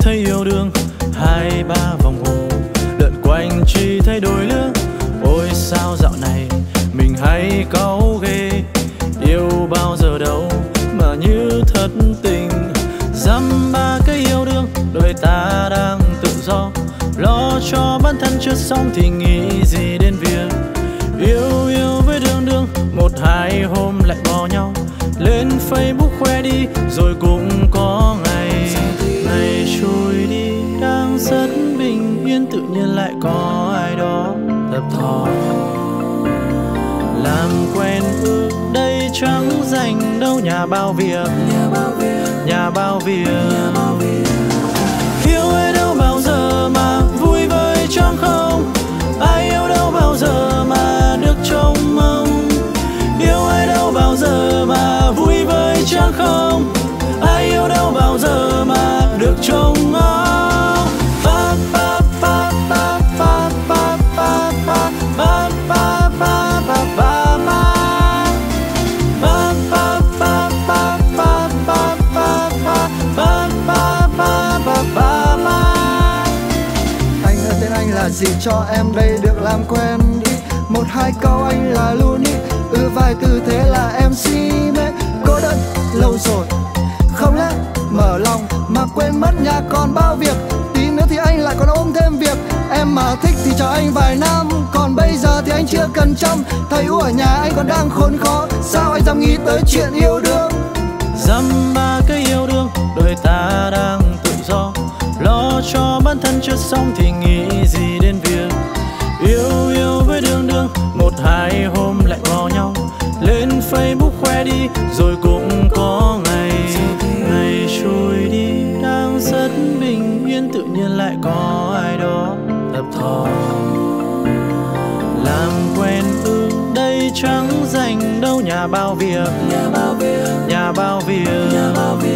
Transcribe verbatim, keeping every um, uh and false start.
thấy yêu đương, hai ba vòng hồ lượn quanh chỉ thấy đôi lứa. Ôi sao dạo này mình hay cáu ghê, yêu bao giờ đâu mà như thất tình. Dăm ba cái yêu đương, đôi ta đang tự do, lo cho bản thân chưa xong thì nghĩ gì đến việc yêu yêu với đương đương. Một hai hôm lại bỏ nhau, lên Facebook khoe đi rồi cũng có ngày. Ngày trôi đi đang rất bình yên, tự nhiên lại có ai đó thập thò. Làm quen ư đây chẳng dành đâu, nhà bao việc, nhà bao việc. Yêu ai đâu bao giờ mà vui với chẳng không, ai yêu đâu bao giờ mà được trông mong. Yêu ai đâu bao giờ mà vui với chẳng không, ai yêu đâu bao giờ mà được trông ngóng. Pa pa pa pa pa pa pa pa pa pa pa pa pa pa. Anh ơi tên anh là gì cho em đây được làm quen đi, một hai câu anh là luôn đi. Ừ vài tư thế là em si mê, cô đơn lâu rồi không lẽ mở lòng mà quên mất nhà còn bao việc. Tí nữa thì anh lại còn ôm thêm việc, em mà thích thì cho anh vài năm, còn bây giờ thì anh chưa cần chăm. Thấy u ở nhà anh còn đang khốn khó, sao anh dám nghĩ tới chuyện yêu đương. Dăm ba cái yêu đương, đôi ta đang tự do, lo cho bản thân chưa xong thì nghĩ gì đến việc yêu yêu với đương đương. Một hai hôm lại bỏ nhau, lên Facebook khoe đi rồi cũng có ngày. Ngày trôi đi đang rất bình yên, tự nhiên lại có ai đó thập thò. Làm quen ư đây chẳng dành đâu, nhà bao việc, nhà bao việc, nhà bao việc.